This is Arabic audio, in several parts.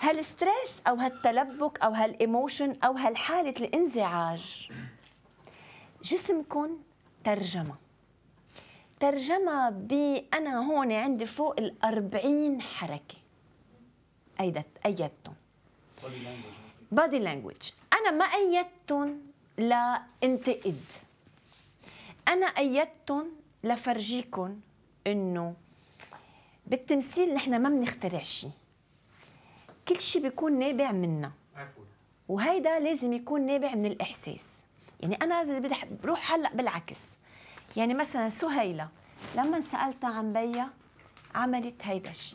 هالستريس او هالتلبك او هالايموشن او هالحاله الانزعاج جسمكم ترجمة أنا هون عندي فوق ال40 حركة أيدتهم بادي لانجويج. أنا ما أيدتهم لانتقد، أنا أيدتهم لفرجيكم إنه بالتمثيل نحن ما بنخترع شيء، كل شيء بيكون نابع منا، وهيدا لازم يكون نابع من الإحساس. يعني أنا بروح هلأ بالعكس، يعني مثلا سهيلة لما سألتها عن بيا عملت هيدا الشيء.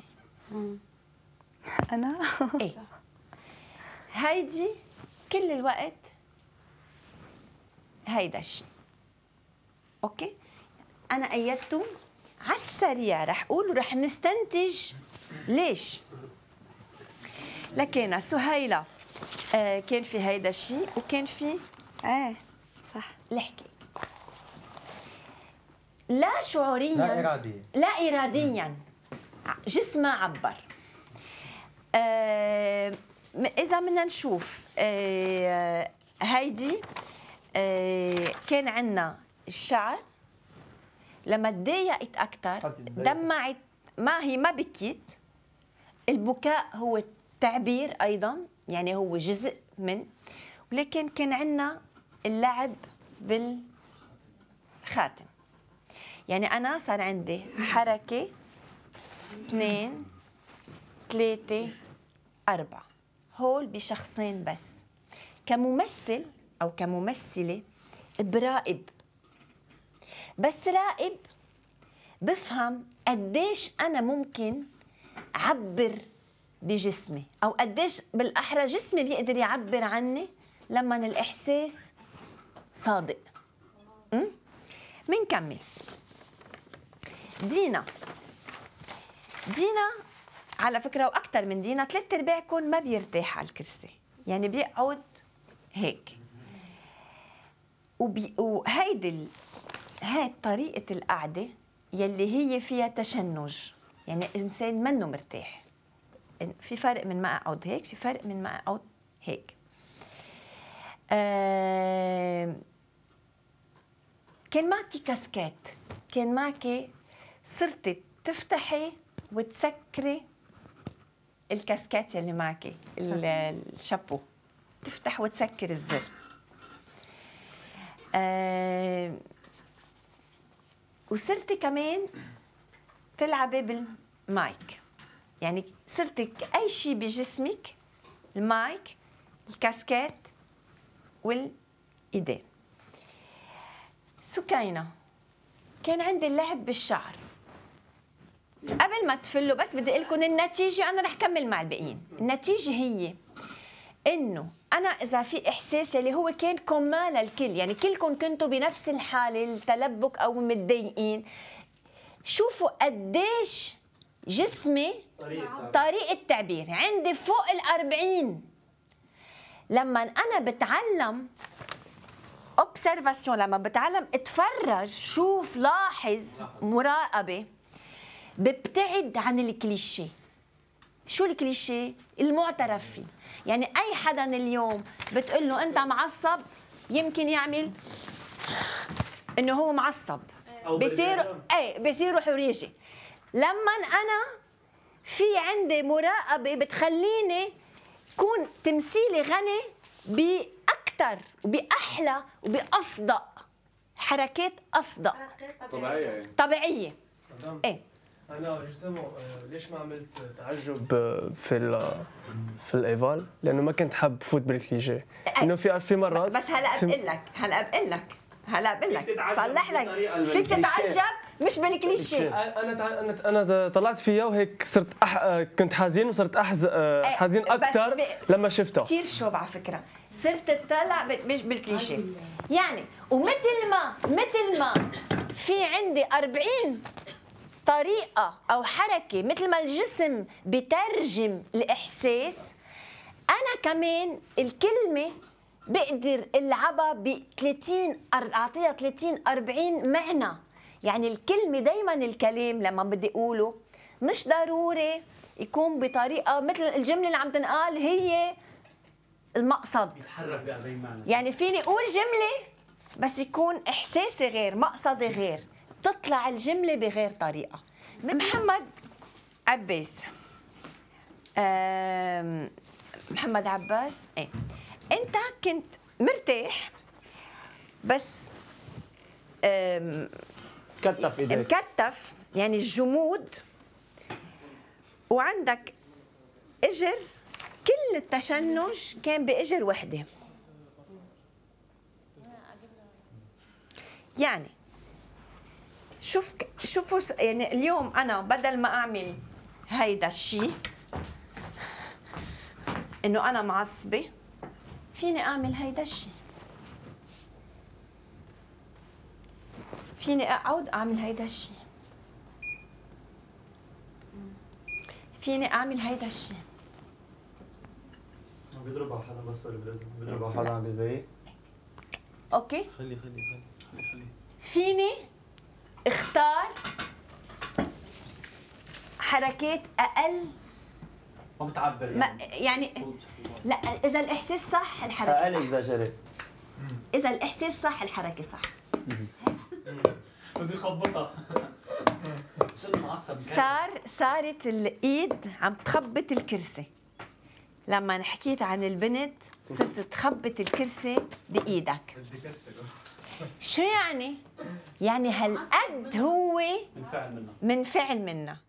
أنا؟ إيه، هيدي كل الوقت هيدا الشيء. أوكي؟ أنا أيدتهم على السريع، رح أقول ورح نستنتج ليش. لكن سهيلة كان في هيدا الشيء وكان في إيه صح الحكي لا شعوريا لا إراديا جسمها عبر. إذا بدنا نشوف هيدي كان عندنا الشعر لما تضايقت أكثر دمعت، ما بكيت. البكاء هو تعبير أيضا، يعني هو جزء من، ولكن كان عندنا اللعب بالخاتم. يعني أنا صار عندي حركة 2 3 4 هول بشخصين بس. كممثل أو كممثلة براقب، بس راقب بفهم قديش أنا ممكن أعبر بجسمي، أو قديش بالأحرى جسمي بيقدر يعبر عني لما الإحساس صادق. منكمل. دينا على فكرة وأكثر من دينا 3/4 ما بيرتاح على الكرسي، يعني بيقعد هيك. هاي طريقة القعدة يلي هي فيها تشنج، يعني إنسان منه مرتاح. في فرق من ما أقعد هيك، في فرق من ما أقعد هيك. كان معك كاسكات، كان معك صرتي تفتحي وتسكري الكاسكات يلي معك، الشابو، تفتح وتسكر الزر. وصرتي كمان تلعبي بالمايك، يعني صرتي أي شيء بجسمك، المايك، الكاسكات والإيدين. سكينة كان عندي اللعب بالشعر. قبل ما تفلوا بس بدي اقول لكم النتيجه، انا رح كمل مع الباقيين. النتيجه هي انه انا اذا في احساس اللي هو كان كومان للكل، يعني كلكم كنتوا بنفس الحاله، التلبك او متضايقين، شوفوا قديش جسمي طريقه تعبير عندي فوق ال40. لما انا بتعلم اوبسرفاسيون، لما بتعلم اتفرج، شوف، لاحظ، مراقبه، ببتعد عن الكليشيه. شو الكليشيه؟ المعترف فيه. يعني اي حدا اليوم بتقول له انت معصب، يمكن يعمل انه هو معصب، بصير حريجي. لما انا في عندي مراقبه بتخليني كون تمثيلي غني باكثر وباحلى وباصدق حركات، اصدق طبيعيه. ايه انا جوستومون ليش ما عملت تعجب في الايفال؟ لانه ما كنت حاب فوت بالكليشيه، انه في مرات. بس هلا بقول لك صلح لك، فيك تتعجب مش بالكليشيه. انا طلعت فيها وهيك صرت كنت حزين، وصرت حزين اكثر لما شفتها. كثير شوب على فكره، صرت تطلع مش بالكليشيه يعني. ومثل ما في عندي 40 طريقة أو حركة، مثل ما الجسم بترجم الإحساس، أنا كمان الكلمة بقدر ألعبها أعطيها 30-40 معنى. يعني الكلمة دايما، الكلام لما بدي أقوله مش ضروري يكون بطريقه مثل الجمله اللي عم تنقال هي المقصد. يتحرك بأي معنى. يعني فيني اقول جمله بس يكون احساسي غير، مقصدي غير، تطلع الجمله بغير طريقه. محمد عباس. محمد عباس، ايه انت كنت مرتاح بس كتف ايديك. مكتف، يعني الجمود، وعندك اجر، كل التشنج كان باجر وحده. يعني شوفوا يعني اليوم انا بدل ما اعمل هيدا الشيء انه انا معصبه، فيني اعمل هيدا الشيء، فيني اقعد اعمل هيدا الشيء، فيني اعمل هيدا الشيء. بيضرب على حدا بس ولا بلازم؟ بيضرب على حدا عم بيزيق؟ اوكي، خلي فيني اختار حركات اقل، ما بتعبر ما يعني لا، اذا الاحساس صح الحركه اقل صح، اكزاجيري. اذا الاحساس صح الحركه صح. بده يخبطها. شو معصب. صارت الايد عم تخبط الكرسي. لما حكيت عن البنت صرت تخبط الكرسي بايدك. بدي كسره. شو يعني؟ يعني هالقد هو منفعل منها. منفعل منها.